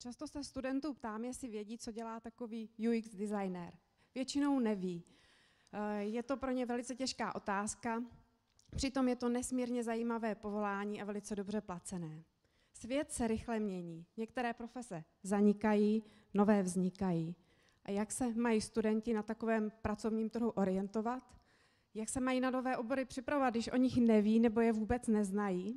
Často se studentů ptám, jestli vědí, co dělá takový UX designer. Většinou neví. Je to pro ně velice těžká otázka, přitom je to nesmírně zajímavé povolání a velice dobře placené. Svět se rychle mění. Některé profese zanikají, nové vznikají. A jak se mají studenti na takovém pracovním trhu orientovat? Jak se mají na nové obory připravovat, když o nich neví nebo je vůbec neznají?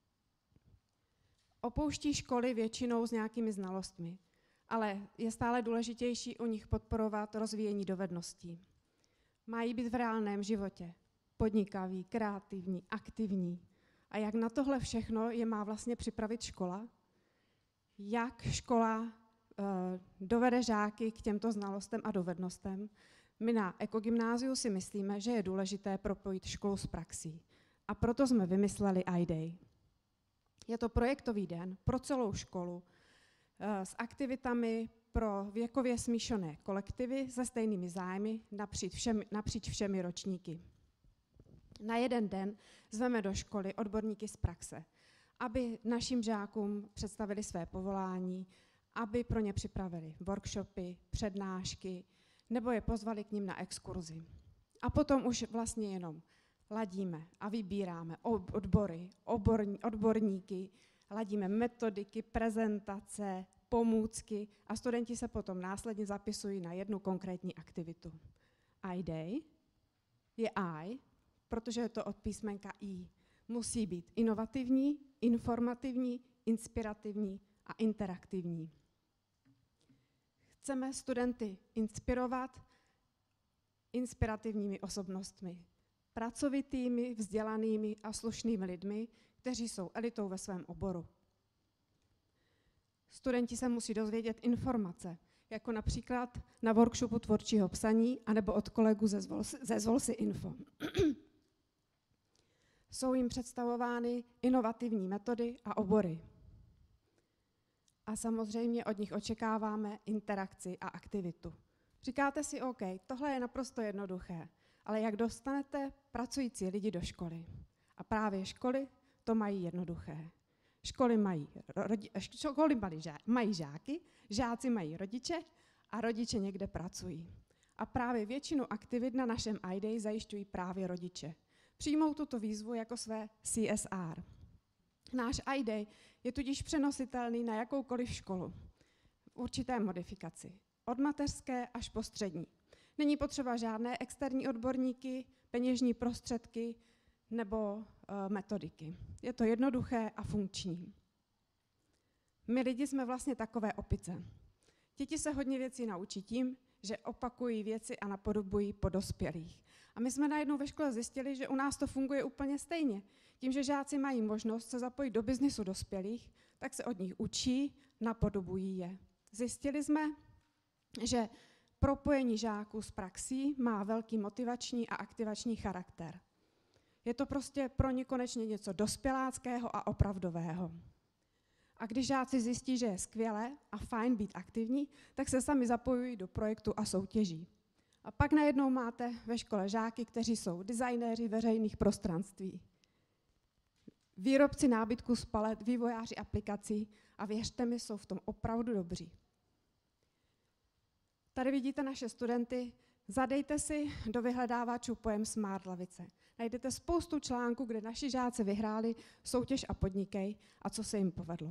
Opouští školy většinou s nějakými znalostmi, ale je stále důležitější u nich podporovat rozvíjení dovedností. Mají být v reálném životě podnikaví, kreativní, aktivní. A jak na tohle všechno je má vlastně připravit škola? Jak škola dovede žáky k těmto znalostem a dovednostem? My na ekogymnáziu si myslíme, že je důležité propojit školu s praxí. A proto jsme vymysleli iDay. Je to projektový den pro celou školu s aktivitami pro věkově smíšené kolektivy se stejnými zájmy napříč všemi ročníky. Na jeden den zveme do školy odborníky z praxe, aby našim žákům představili své povolání, aby pro ně připravili workshopy, přednášky nebo je pozvali k nim na exkurzi. A potom už vlastně jenom ladíme a vybíráme odbory, odborníky, ladíme metodiky, prezentace, pomůcky a studenti se potom následně zapisují na jednu konkrétní aktivitu. iDay je I, protože je to od písmenka I. Musí být inovativní, informativní, inspirativní a interaktivní. Chceme studenty inspirovat inspirativními osobnostmi, pracovitými, vzdělanými a slušnými lidmi, kteří jsou elitou ve svém oboru. Studenti se musí dozvědět informace, jako například na workshopu tvůrčího psaní anebo od kolegů ze Zvolsi Info. Jsou jim představovány inovativní metody a obory. A samozřejmě od nich očekáváme interakci a aktivitu. Říkáte si, OK, tohle je naprosto jednoduché, ale jak dostanete pracující lidi do školy? A právě školy to mají jednoduché. Školy mají žáky, žáci mají rodiče a rodiče někde pracují. A právě většinu aktivit na našem iDay zajišťují právě rodiče. Přijmou tuto výzvu jako své CSR. Náš iDay je tudíž přenositelný na jakoukoliv školu v určité modifikaci, od mateřské až po střední. Není potřeba žádné externí odborníky, peněžní prostředky nebo metodiky. Je to jednoduché a funkční. My lidi jsme vlastně takové opice. Děti se hodně věcí naučí tím, že opakují věci a napodobují po dospělých. A my jsme najednou ve škole zjistili, že u nás to funguje úplně stejně. Tím, že žáci mají možnost se zapojit do biznisu dospělých, tak se od nich učí, napodobují je. Zjistili jsme, že propojení žáků s praxí má velký motivační a aktivační charakter. Je to prostě pro ně konečně něco dospěláckého a opravdového. A když žáci zjistí, že je skvělé a fajn být aktivní, tak se sami zapojují do projektu a soutěží. A pak najednou máte ve škole žáky, kteří jsou designéři veřejných prostranství, výrobci nábytku z palet, vývojáři aplikací a věřte mi, jsou v tom opravdu dobří. Tady vidíte naše studenty, zadejte si do vyhledávačů pojem Smart lavice. Najdete spoustu článků, kde naši žáci vyhráli soutěž a podnikej a co se jim povedlo.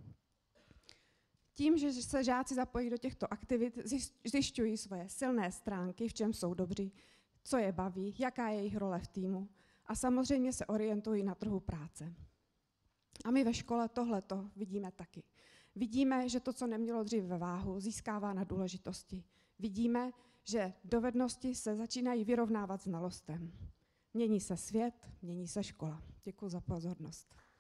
Tím, že se žáci zapojí do těchto aktivit, zjišťují svoje silné stránky, v čem jsou dobří, co je baví, jaká je jejich role v týmu a samozřejmě se orientují na trhu práce. A my ve škole tohleto vidíme taky. Vidíme, že to, co nemělo dříve váhu, získává na důležitosti. Vidíme, že dovednosti se začínají vyrovnávat znalostem. Mění se svět, mění se škola. Děkuji za pozornost.